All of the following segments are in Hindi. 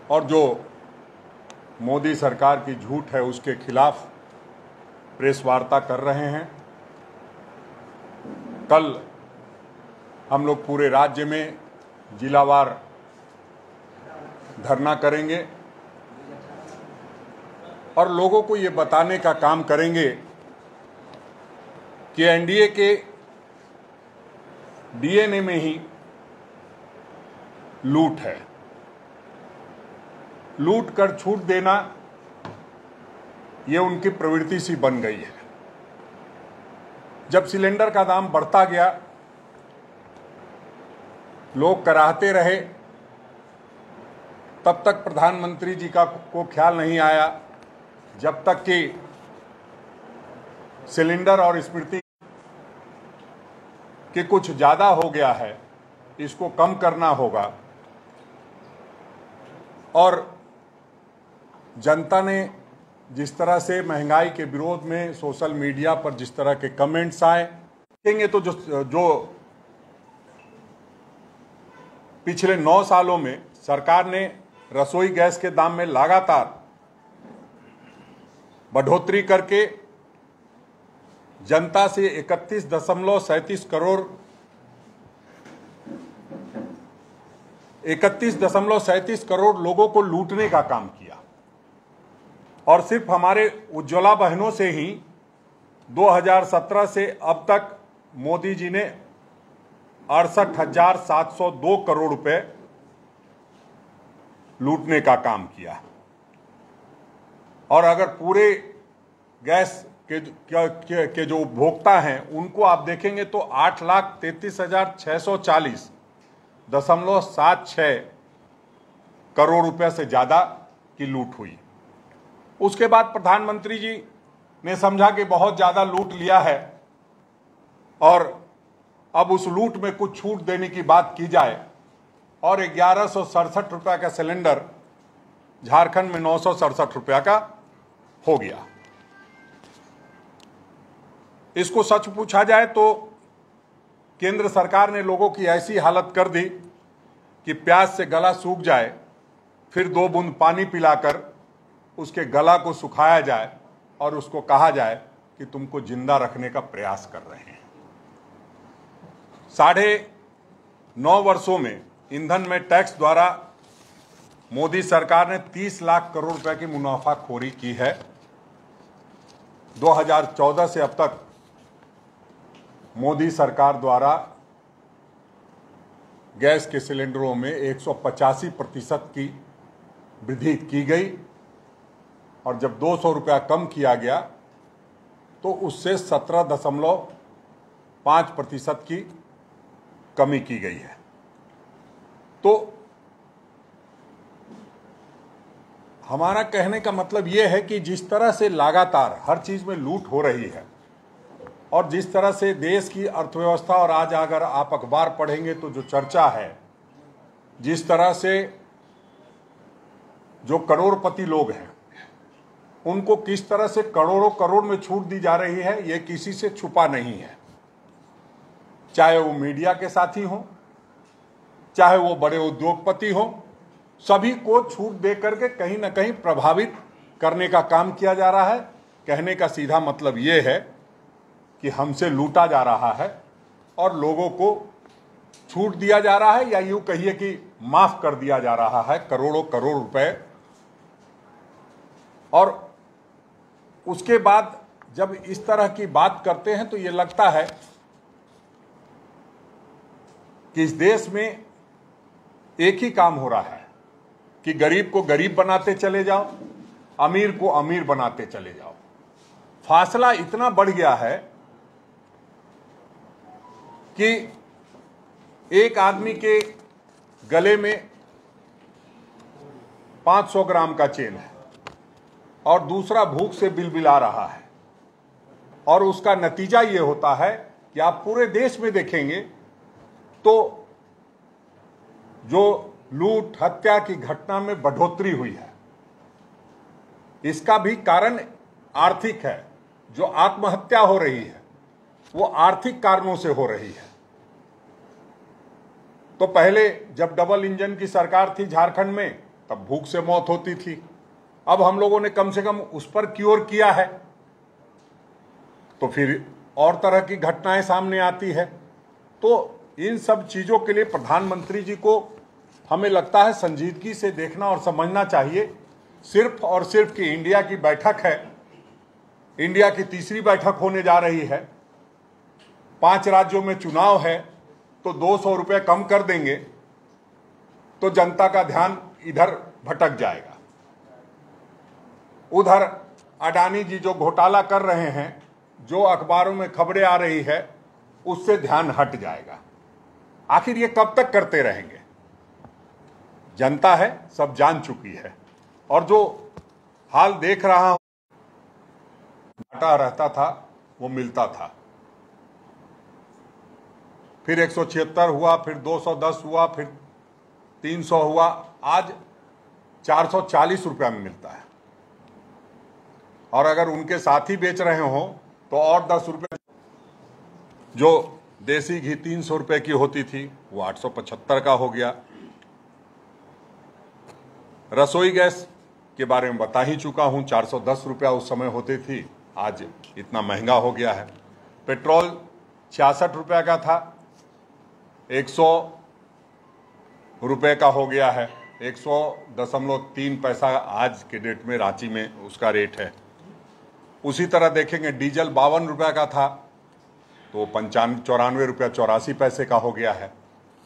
और जो मोदी सरकार की झूठ है उसके खिलाफ प्रेस वार्ता कर रहे हैं। कल हम लोग पूरे राज्य में जिलावार धरना करेंगे और लोगों को ये बताने का काम करेंगे कि एनडीए के डीएनए में ही लूट है। लूट कर छूट देना ये उनकी प्रवृत्ति सी बन गई है। जब सिलेंडर का दाम बढ़ता गया, लोग कराहते रहे, तब तक प्रधानमंत्री जी को ख्याल नहीं आया, जब तक कि सिलेंडर और स्मृति कि कुछ ज़्यादा हो गया है, इसको कम करना होगा। और जनता ने जिस तरह से महंगाई के विरोध में सोशल मीडिया पर जिस तरह के कमेंट्स आए, देखेंगे तो जो पिछले 9 सालों में सरकार ने रसोई गैस के दाम में लगातार बढ़ोतरी करके जनता से 31.37 करोड़ लोगों को लूटने का काम किया। और सिर्फ हमारे उज्ज्वला बहनों से ही 2017 से अब तक मोदी जी ने 68,702 करोड़ रुपए लूटने का काम किया। और अगर पूरे गैस के जो उपभोक्ता हैं उनको आप देखेंगे तो 8,33,640.76 करोड़ रुपए से ज्यादा की लूट हुई। उसके बाद प्रधानमंत्री जी ने समझा कि बहुत ज्यादा लूट लिया है और अब उस लूट में कुछ छूट देने की बात की जाए, और 1167 रुपये का सिलेंडर झारखंड में 967 रुपये का हो गया। इसको सच पूछा जाए तो केंद्र सरकार ने लोगों की ऐसी हालत कर दी कि प्यास से गला सूख जाए, फिर 2 बूंद पानी पिलाकर उसके गला को सुखाया जाए और उसको कहा जाए कि तुमको जिंदा रखने का प्रयास कर रहे हैं। 9.5 वर्षों में ईंधन में टैक्स द्वारा मोदी सरकार ने 30 लाख करोड़ रुपए की मुनाफाखोरी की है। 2014 से अब तक मोदी सरकार द्वारा गैस के सिलेंडरों में 185% की वृद्धि की गई, और जब 200 रुपया कम किया गया तो उससे 17.5% की कमी की गई है। तो हमारा कहने का मतलब यह है कि जिस तरह से लगातार हर चीज में लूट हो रही है और जिस तरह से देश की अर्थव्यवस्था, और आज अगर आप अखबार पढ़ेंगे तो जो चर्चा है, जिस तरह से जो करोड़पति लोग हैं उनको किस तरह से करोड़ों करोड़ में छूट दी जा रही है, ये किसी से छुपा नहीं है। चाहे वो मीडिया के साथी हों, चाहे वो बड़े उद्योगपति हों, सभी को छूट दे करके कहीं ना कहीं प्रभावित करने का काम किया जा रहा है। कहने का सीधा मतलब ये है कि हमसे लूटा जा रहा है और लोगों को छूट दिया जा रहा है, या यूं कहिए कि माफ कर दिया जा रहा है करोड़ों करोड़ रुपए। और उसके बाद जब इस तरह की बात करते हैं तो ये लगता है कि इस देश में एक ही काम हो रहा है कि गरीब को गरीब बनाते चले जाओ, अमीर को अमीर बनाते चले जाओ। फासला इतना बढ़ गया है कि एक आदमी के गले में 500 ग्राम का चेन है और दूसरा भूख से बिलबिला रहा है, और उसका नतीजा ये होता है कि आप पूरे देश में देखेंगे तो जो लूट हत्या की घटना में बढ़ोतरी हुई है, इसका भी कारण आर्थिक है। जो आत्महत्या हो रही है वो आर्थिक कारणों से हो रही है। तो पहले जब डबल इंजन की सरकार थी झारखंड में तब भूख से मौत होती थी। अब हम लोगों ने कम से कम उस पर क्योर किया है, तो फिर और तरह की घटनाएं सामने आती है। तो इन सब चीजों के लिए प्रधानमंत्री जी को हमें लगता है संजीदगी से देखना और समझना चाहिए। सिर्फ और सिर्फ कि इंडिया की बैठक है, इंडिया की तीसरी बैठक होने जा रही है, 5 राज्यों में चुनाव है, तो 200 रुपये कम कर देंगे तो जनता का ध्यान इधर भटक जाएगा। उधर अडानी जी जो घोटाला कर रहे हैं, जो अखबारों में खबरें आ रही है, उससे ध्यान हट जाएगा। आखिर ये कब तक करते रहेंगे? जनता है, सब जान चुकी है। और जो हाल देख रहा हूं, घाटा रहता था वो मिलता था, फिर 176 हुआ, फिर 210 हुआ, फिर 300 हुआ, आज 440 रुपया में मिलता है। और अगर उनके साथी बेच रहे हो तो और 10 रुपये। जो देसी घी 300 रुपये की होती थी वो 875 का हो गया। रसोई गैस के बारे में बता ही चुका हूं, 410 रुपया उस समय होती थी, आज इतना महंगा हो गया है। पेट्रोल 66 रुपया का था, 100 रुपये का हो गया है, 100.3 पैसा आज के डेट में रांची में उसका रेट है। उसी तरह देखेंगे डीजल 52 रुपया का था, तो 94 रुपया 84 पैसे का हो गया है।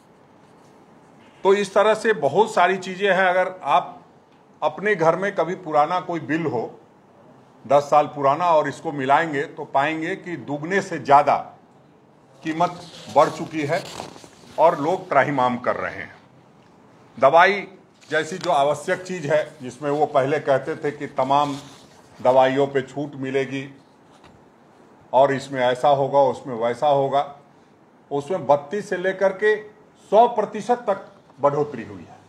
तो इस तरह से बहुत सारी चीजें हैं। अगर आप अपने घर में कभी पुराना कोई बिल हो, 10 साल पुराना, और इसको मिलाएंगे तो पाएंगे कि दुगने से ज्यादा कीमत बढ़ चुकी है और लोग त्राहिमाम कर रहे हैं। दवाई जैसी जो आवश्यक चीज है, जिसमें वो पहले कहते थे कि तमाम दवाइयों पे छूट मिलेगी और इसमें ऐसा होगा, उसमें वैसा होगा, उसमें 32 से लेकर के 100% तक बढ़ोतरी हुई है।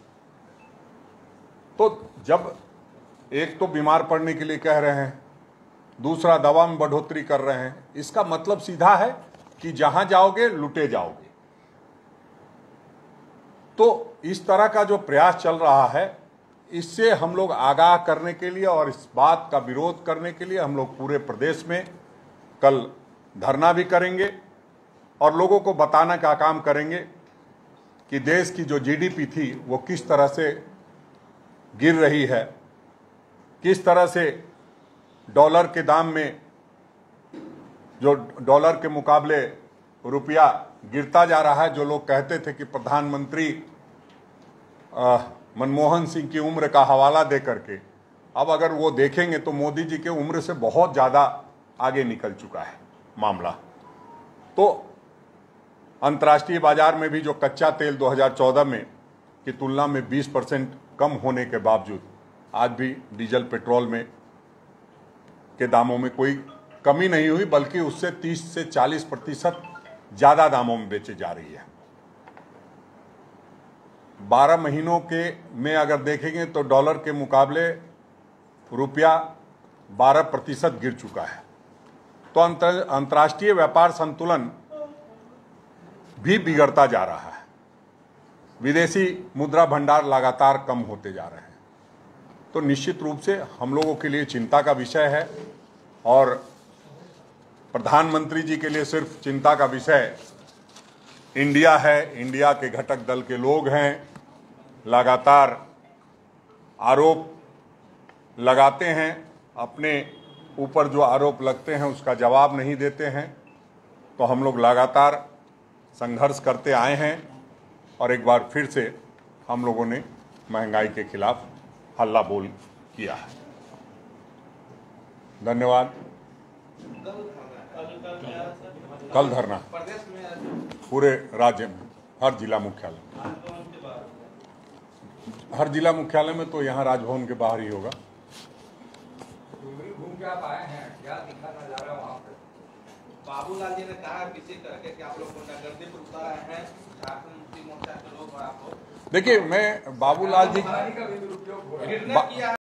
तो जब एक तो बीमार पड़ने के लिए कह रहे हैं, दूसरा दवा में बढ़ोतरी कर रहे हैं, इसका मतलब सीधा है कि जहां जाओगे लुटे जाओगे। तो इस तरह का जो प्रयास चल रहा है, इससे हम लोग आगाह करने के लिए और इस बात का विरोध करने के लिए हम लोग पूरे प्रदेश में कल धरना भी करेंगे और लोगों को बताने का काम करेंगे कि देश की जो जीडीपी थी वो किस तरह से गिर रही है, किस तरह से डॉलर के दाम में, जो डॉलर के मुकाबले रुपया गिरता जा रहा है। जो लोग कहते थे कि प्रधानमंत्री मनमोहन सिंह की उम्र का हवाला दे करके, अब अगर वो देखेंगे तो मोदी जी के उम्र से बहुत ज़्यादा आगे निकल चुका है मामला। तो अंतर्राष्ट्रीय बाजार में भी जो कच्चा तेल 2014 में की तुलना में 20% कम होने के बावजूद आज भी डीजल पेट्रोल में के दामों में कोई कमी नहीं हुई, बल्कि उससे 30 से 40% ज़्यादा दामों में बेचे जा रही है। 12 महीनों के में अगर देखेंगे तो डॉलर के मुकाबले रुपया 12% गिर चुका है। तो अंतर्राष्ट्रीय व्यापार संतुलन भी बिगड़ता जा रहा है। विदेशी मुद्रा भंडार लगातार कम होते जा रहे हैं। तो निश्चित रूप से हम लोगों के लिए चिंता का विषय है और प्रधानमंत्री जी के लिए सिर्फ चिंता का विषय इंडिया है, इंडिया के घटक दल के लोग हैं, लगातार आरोप लगाते हैं, अपने ऊपर जो आरोप लगते हैं उसका जवाब नहीं देते हैं। तो हम लोग लगातार संघर्ष करते आए हैं और एक बार फिर से हम लोगों ने महंगाई के खिलाफ हल्ला बोल किया है। धन्यवाद। कल धरना पूरे राज्य में, हर जिला मुख्यालय, हर जिला मुख्यालय में, तो यहाँ राजभवन के बाहर ही होगा। घूम के आप आए हैं, क्या दिखा नजारा वहाँ पे? बाबूलाल जी ने कहा किसी तरह के आप लोग गुंडागर्दी पर उतर आए हैं, झारखंड मुक्ति मोर्चा के लोग और आप लोग। देखिए, मैं बाबूलाल जी